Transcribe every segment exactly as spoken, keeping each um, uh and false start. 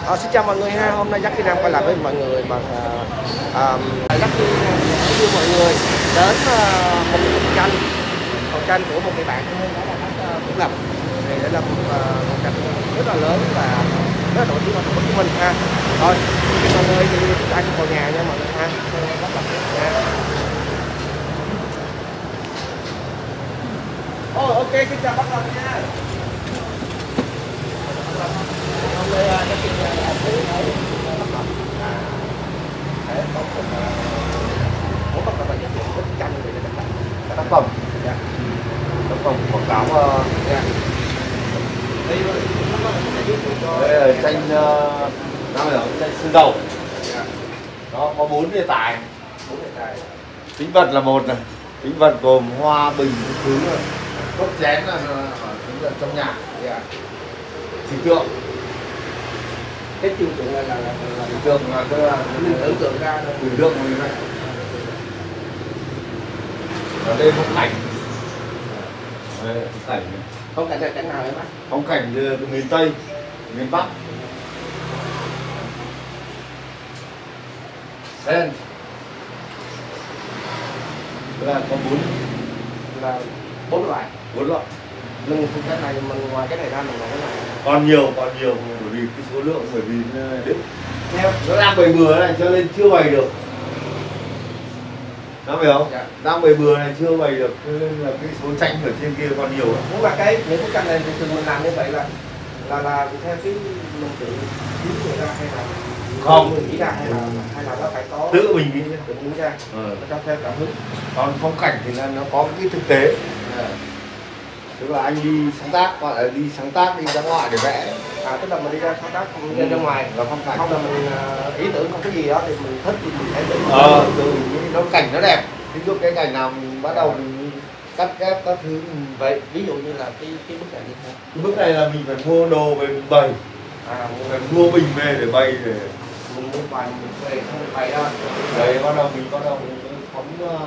À, xin chào mọi người ha, hôm nay Jacky Nam quay lại với mọi người bằng uh, Jacky đưa mọi người đến uh, một phòng tranh, phòng tranh của một người bạn của mình, đó là bác Vũ Lập. Thì đây là một phòng tranh rất là lớn và rất là nổi tiếng ở thành phố Hồ Chí Minh ha. Thôi, mọi người thì chúng ta cùng vào nhà nha mọi người ha. Rất là đẹp nha. Oh, ok, xin chào bác Lập nha. Hôm nay nó chỉ là thấy thấy bắt đầu à để có một muốn bắt đầu là giới thiệu bức tranh về các bạn các tác phẩm, dạ, tác phẩm quảng cáo, dạ. Đây là tranh nào rồi, tranh sơn dầu, nó có bốn đề tài, bốn đề tài. Tính vật là một này, tính vật gồm hoa bình thứ cốc chén là tính vật trong nhà, dạ. Hình tượng, cái hình tượng là là là hình tượng là cái là mình tưởng tượng ra thôi. hình tượng như này. Ở đây phong cảnh, đây, phong cảnh, Phong cảnh là cảnh nào em bác? phong cảnh từ miền Tây, miền Bắc. Sen là có bốn Là bốn loại. bốn loại. Nhưng cái này mình ngoài cái này ra mình còn cái này. Còn nhiều, còn nhiều bởi vì cái số lượng, bởi vì đứt theo nó đang bày bừa này cho nên chưa bày được, nó phải không? Dạ. Đang bày bừa này chưa bày được cho nên là cái số tranh ở trên kia còn nhiều lắm. Muốn là cái những cái tranh này thì thường mình làm như vậy là là là theo cái mình tự nghĩ người ra hay là Không, mình nghĩ ra hay là hay là nó phải có tự mình nghĩ. tự nghĩ ra, Ừ. nó cho theo cảm hứng. Còn phong cảnh thì là nó có cái thực tế, À. tức là anh đi sáng tác, gọi là đi sáng tác, đi ra ngoại để vẽ. À, tức là mình đi ra sáng tác không đi ra ngoài là phong cảnh. không là mình uh, ý tưởng không cái gì đó thì mình thích thì mình hãy tự Ờ, tự mình nghĩ nó cảnh nó đẹp. Ví dụ cái cảnh nào mình bắt đầu mình cắt ghép các thứ mình... vậy. Ví dụ như là cái cái bức này như thế. Cái bức này là mình phải mua đồ về mình bày, À, mình phải mua bình về để bày, để mình mua bài mình về không bày đó. đấy bắt đầu mình bắt đầu mình phóng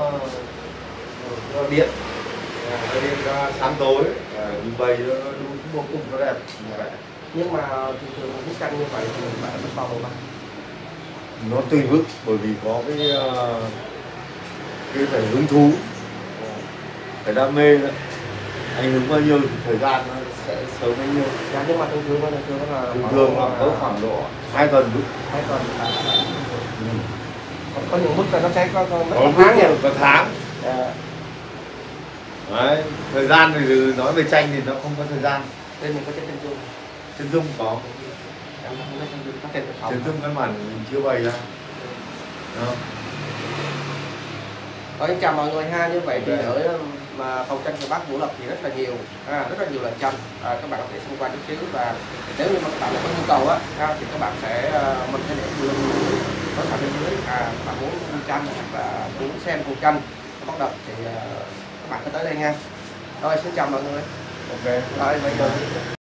uh, điện, uh, điện ra sáng tối, uh, mình bày nó đúng vô cùng nó đẹp. Yeah. Nhưng mà thường thường bức tranh như vậy thì mình phải mất bao lâu ba? Nó tùy bức, bởi vì có cái uh, cái phải hứng thú, phải đam mê nữa. Anh hứng bao nhiêu thì thời gian nó sẽ sớm bấy nhiêu. Dạ, nhưng mà thường thường thường thường là Thường thường là có khoảng độ hai tuần bức. hai tuần là ừ. có, có những bức là nó sẽ có có, Có có tháng tháng nha. có tháng. À, Đấy, thời gian thì nói về tranh thì nó không có thời gian. đây mình có cái chân dung. Chân dung có, Em không có chân dung, có trên phòng. chân dung căn bản mình chưa bày ra. Đó. Rồi, em chào mọi người ha. Như vậy thì Okay. ở mà phòng tranh của bác Vũ Lập thì rất là nhiều, à, rất là nhiều loại tranh, à, các bạn có thể xung quanh chút xíu, và nếu như mà các bạn có nhu cầu á, à, thì các bạn sẽ uh, mình sẽ để đường có sẵn bên dưới, à, các bạn muốn mua tranh hoặc là muốn xem cuộc tranh bắt đầu thì uh, các bạn có tới đây nha. Rồi, xin chào mọi người. Ok. Rồi bây giờ